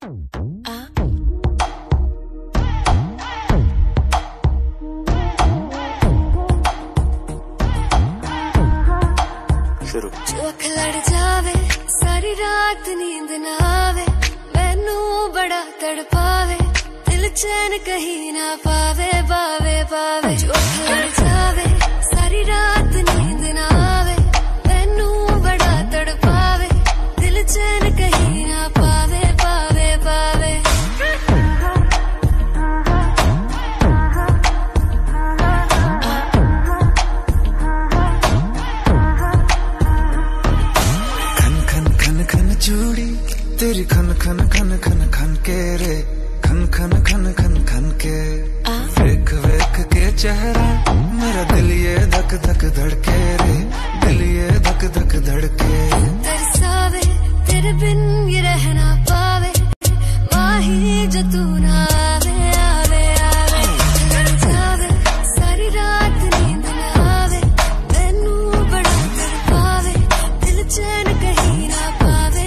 शुरू। जो अख लड़ जावे सारी रात नींद ना आवे, मैनू बड़ा तड़पावे, दिल चैन कहीं ना पावे पावे पावे। जो अख लड़ जावे सारी रात नींद ना आवे, मैनू बड़ा तड़पावे, दिल चैन कहीं ना पावे पावे पावे। चूड़ी तेरी खन खन खन खन खन के रे, खन खन खन खन खन के। वेख वेख के चेहरा मेरा दिल ये धक धक धड़के रे, दिल ये धक धक धड़के। तरसावे तेरे बिन ये रह ना पावे, माही जो तू ना आवे आवे आवे। लड़ जावे सारी रात नींद ना आवे, मैनू बड़ा तड़पावे, दिल चैन कहीं ना पावे।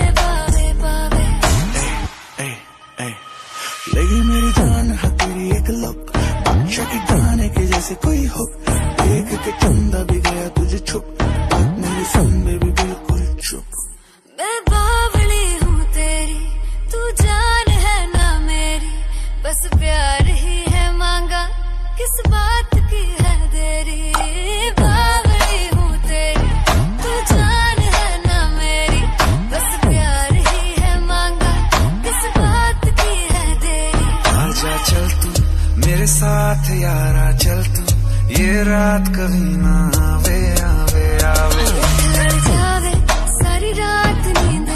लगी मेरी जान है तेरी एक लुक, बादशाह के गाने के जैसे कोई हो, देख के चंदा भी गया तुझे छुप, मेरी सुन बेबी बिल्कुल चुप। मैं बावली हूँ तेरी, तू जान है ना मेरी, बस प्यार ही है मांगा, किस बात की है देरी। बावली हूँ तेरी, तू जान है ना मेरी, बस प्यार ही है मांगा, किस बात की है देरी। आजा चल तू मेरे साथ यारा, चल तू ये रात कभी ना आवे आवे आवे। लड़ जावे सारी रात नींद